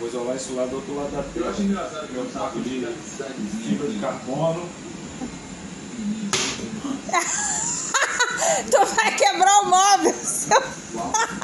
Vou isolar isso lá do outro lado da tela. Meu saco de fibra de carbono. Tu vai quebrar o móvel, seu...